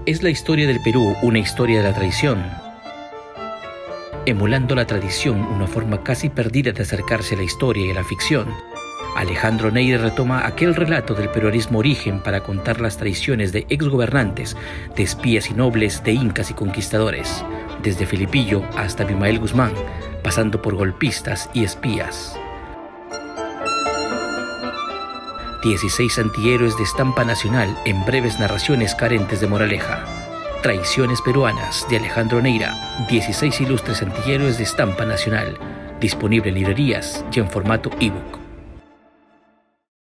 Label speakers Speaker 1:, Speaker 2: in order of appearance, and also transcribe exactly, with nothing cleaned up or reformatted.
Speaker 1: ¿Es la historia del Perú una historia de la traición? Emulando la tradición, una forma casi perdida de acercarse a la historia y a la ficción, Alejandro Neira retoma aquel relato del peruanismo origen para contar las traiciones de exgobernantes, de espías y nobles, de incas y conquistadores, desde Felipillo hasta Abimael Guzmán, pasando por golpistas y espías. dieciséis antihéroes de estampa nacional en breves narraciones carentes de moraleja. Traiciones peruanas de Alejandro Neira, dieciséis ilustres antihéroes de estampa nacional, disponible en librerías y en formato ebook.